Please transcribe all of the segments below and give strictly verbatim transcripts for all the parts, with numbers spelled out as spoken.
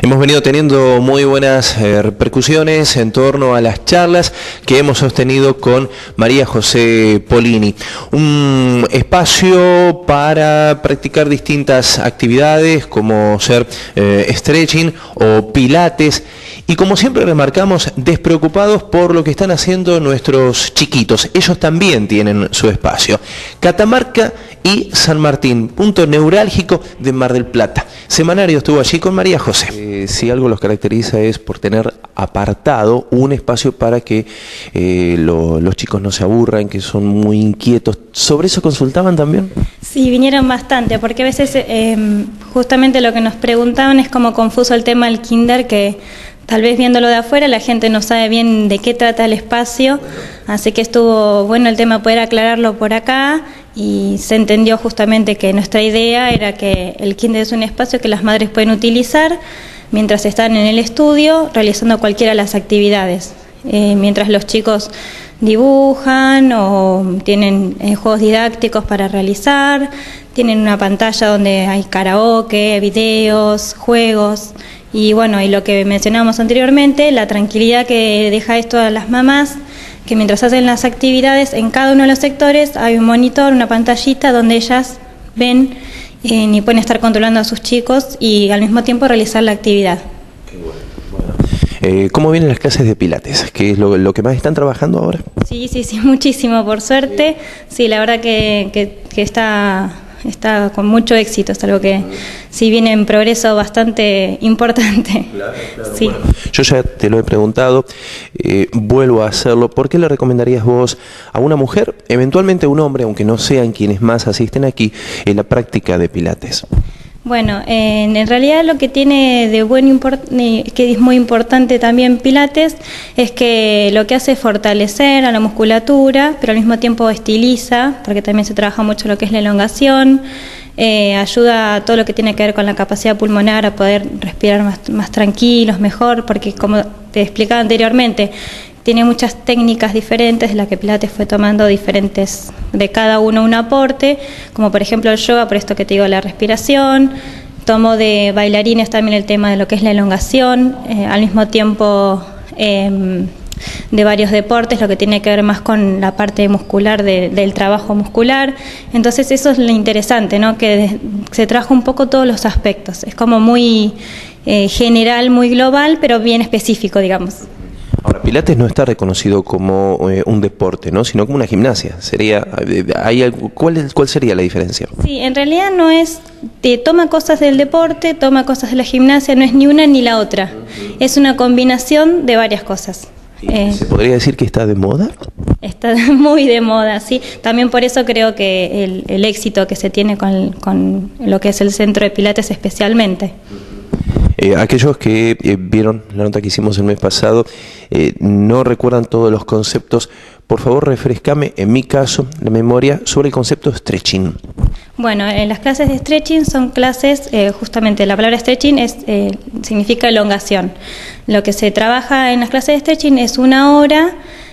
Hemos venido teniendo muy buenas eh, repercusiones en torno a las charlas que hemos sostenido con María José Polini. Un espacio para practicar distintas actividades como ser eh, stretching o pilates y, como siempre remarcamos, despreocupados por lo que están haciendo nuestros chiquitos. Ellos también tienen su espacio. Catamarca y San Martín, punto neurálgico de Mar del Plata. Semanario estuvo allí con María José. Eh, si algo los caracteriza es por tener apartado un espacio para que eh, lo, los chicos no se aburran, que son muy inquietos. ¿Sobre eso consultaban también? Sí, vinieron bastante, porque a veces eh, justamente lo que nos preguntaban es como confuso el tema del kinder, que tal vez viéndolo de afuera la gente no sabe bien de qué trata el espacio, así que estuvo bueno el tema poder aclararlo por acá y se entendió justamente que nuestra idea era que el kinder es un espacio que las madres pueden utilizar mientras están en el estudio realizando cualquiera de las actividades, eh, mientras los chicos dibujan o tienen eh, juegos didácticos para realizar, tienen una pantalla donde hay karaoke, videos, juegos. Y bueno, y lo que mencionábamos anteriormente, la tranquilidad que deja esto a las mamás, que mientras hacen las actividades en cada uno de los sectores hay un monitor, una pantallita donde ellas ven eh, y pueden estar controlando a sus chicos y al mismo tiempo realizar la actividad. Qué bueno. Bueno. Eh, ¿Cómo vienen las clases de pilates? ¿Qué es lo, lo que más están trabajando ahora? Sí, sí, sí, muchísimo, por suerte. Sí, la verdad que, que, que está... está con mucho éxito, es algo que sí viene en progreso bastante importante. Claro, claro. Sí. Bueno, yo ya te lo he preguntado, eh, vuelvo a hacerlo. ¿Por qué le recomendarías vos a una mujer, eventualmente a un hombre, aunque no sean quienes más asisten aquí, en la práctica de pilates? Bueno, eh, en realidad lo que tiene de bueno, que es muy importante también Pilates, es que lo que hace es fortalecer a la musculatura, pero al mismo tiempo estiliza, porque también se trabaja mucho lo que es la elongación, eh, ayuda a todo lo que tiene que ver con la capacidad pulmonar a poder respirar más, más tranquilos, mejor, porque como te explicaba anteriormente, tiene muchas técnicas diferentes, de las que Pilates fue tomando diferentes, de cada uno un aporte, como por ejemplo el yoga, por esto que te digo, la respiración. Tomo de bailarines también el tema de lo que es la elongación, eh, al mismo tiempo eh, de varios deportes, lo que tiene que ver más con la parte muscular de, del trabajo muscular. Entonces eso es lo interesante, ¿no? Que de, se trabaja un poco todos los aspectos, es como muy eh, general, muy global, pero bien específico, digamos. Ahora, Pilates no está reconocido como eh, un deporte, ¿no? Sino como una gimnasia. Sería, ¿hay algo, cuál, es, ¿Cuál sería la diferencia? Sí, en realidad no es, te toma cosas del deporte, toma cosas de la gimnasia, no es ni una ni la otra. Es una combinación de varias cosas. Eh, ¿Se podría decir que está de moda? Está muy de moda, sí. También por eso creo que el, el éxito que se tiene con, con lo que es el centro de Pilates especialmente. Eh, aquellos que eh, vieron la nota que hicimos el mes pasado, eh, no recuerdan todos los conceptos, por favor refrescame, en mi caso, la memoria sobre el concepto de stretching. Bueno, eh, las clases de stretching son clases, eh, justamente la palabra stretching es, eh, significa elongación. Lo que se trabaja en las clases de stretching es una hora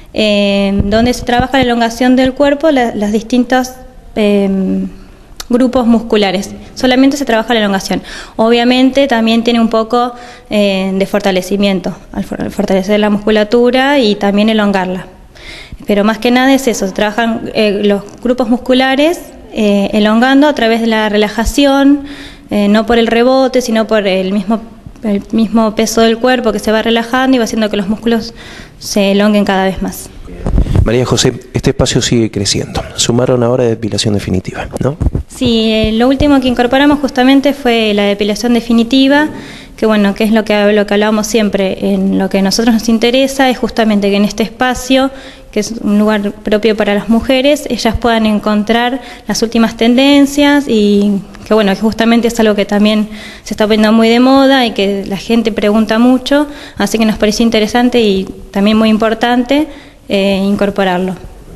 eh, donde se trabaja la elongación del cuerpo, la, las distintas... Eh, grupos musculares, solamente se trabaja la elongación. Obviamente también tiene un poco eh, de fortalecimiento, al fortalecer la musculatura y también elongarla. Pero más que nada es eso, se trabajan eh, los grupos musculares eh, elongando a través de la relajación, eh, no por el rebote, sino por el mismo, el mismo peso del cuerpo que se va relajando y va haciendo que los músculos se elonguen cada vez más. María José, este espacio sigue creciendo. Sumaron ahora depilación definitiva, ¿no? Sí, eh, lo último que incorporamos justamente fue la depilación definitiva, que bueno, que es lo que, lo que hablábamos siempre, en lo que a nosotros nos interesa es justamente que en este espacio, que es un lugar propio para las mujeres, ellas puedan encontrar las últimas tendencias y que bueno, que justamente es algo que también se está poniendo muy de moda y que la gente pregunta mucho, así que nos pareció interesante y también muy importante eh, incorporarlo.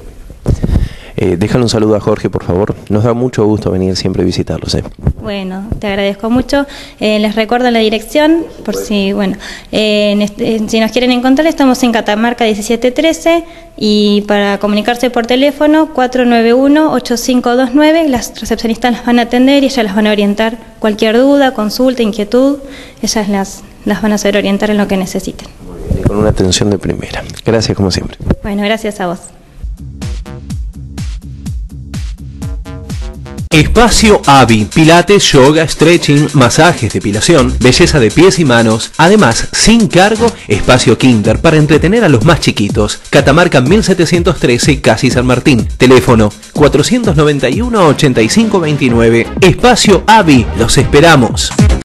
Eh, déjale un saludo a Jorge, por favor. Nos da mucho gusto venir siempre a visitarlos. ¿eh? Bueno, te agradezco mucho. Eh, les recuerdo la dirección, por si, bueno, eh, en este, si nos quieren encontrar, estamos en Catamarca diecisiete trece y para comunicarse por teléfono cuatro nueve uno, ocho cinco dos nueve, las recepcionistas las van a atender y ellas las van a orientar cualquier duda, consulta, inquietud, ellas las, las van a saber orientar en lo que necesiten. Y con una atención de primera. Gracias como siempre. Bueno, gracias a vos. Espacio Avi, pilates, yoga, stretching, masajes, depilación, belleza de pies y manos, además sin cargo, espacio kinder para entretener a los más chiquitos. Catamarca mil setecientos trece, Casi San Martín. Teléfono cuatrocientos noventa y uno, ochenta y cinco veintinueve. Espacio Avi, los esperamos.